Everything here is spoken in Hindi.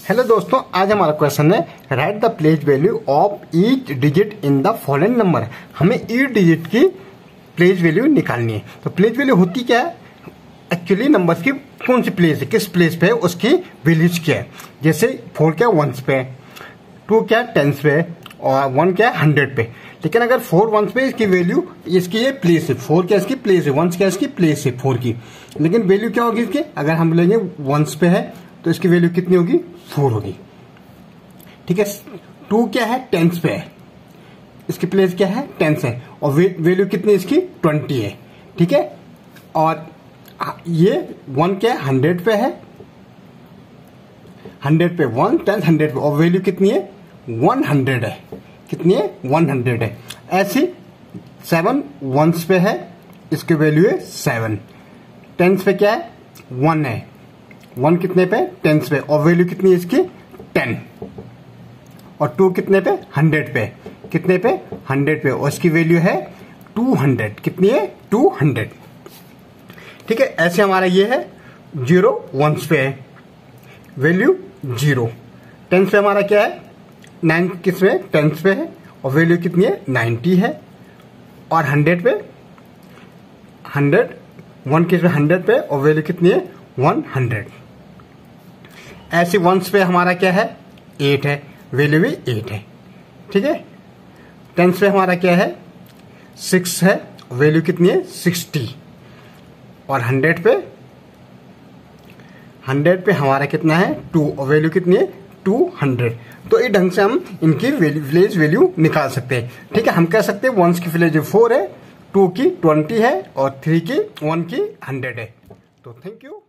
हेलो दोस्तों, आज हमारा क्वेश्चन है write the place value of each digit in the following number. हमें ईच डिजिट की प्लेस वैल्यू निकालनी है। तो प्लेस वैल्यू होती क्या है? एक्चुअली नंबर्स की कौन सी प्लेस है, किस प्लेस पे है, उसकी वैल्यूज क्या है। जैसे 4 क्या है 1s पे, 2 क्या है 10s पे और 1 क्या है 100 पे। लेकिन अगर 4 1s पे इसकी वैल्यू, इसकी ये प्लेस है, 4 क्या इसकी प्लेस है, 1s क्या इसकी प्लेस है 4 की। लेकिन वैल्यू क्या होगी इसकी? अगर हम लेंगे 1s पे है तो इसकी वैल्यू कितनी होगी? 4 होगी। ठीक है। 2 क्या है 10s पे है, इसकी प्लेस क्या है 10s है और वैल्यू कितनी इसकी 20 है। ठीक है। और ये 1 क्या है 100 पे है, 100 पे 1 10 100 पे और वैल्यू कितनी है 100 है। कितनी है 100 है। ऐसी 7 1s पे है, इसकी वैल्यू है 7। 10s पे क्या है 1 है, 1 कितने पे 10s पे और वैल्यू कितनी है इसकी 10। और 2 कितने पे 100 पे, कितने पे 100 पे और इसकी वैल्यू है 200। कितनी है 200। ठीक है। ऐसे हमारा ये है 0 1s पे है, वैल्यू 0। 10s पे हमारा क्या है 9 किस पे 10s पे है और वैल्यू कितनी है 90 है। और 100 पे 100 1 किस पे 100 पे और वैल्यू कितनी है 100। ऐसे 1s पे हमारा क्या है 8 है, वैल्यू भी 8 है। ठीक है। 10s पे हमारा क्या है 6 है, वैल्यू कितनी है 60। और 100 पे हमारा कितना है 2 और वैल्यू कितनी है 200। तो इस ढंग से हम इनकी विलेज वैल्यू निकाल सकते हैं। ठीक है। हम कह सकते हैं 1s की विलेज 4 है, 2 की 20 है और 3 की 1 की 100 है। तो थैंक यू।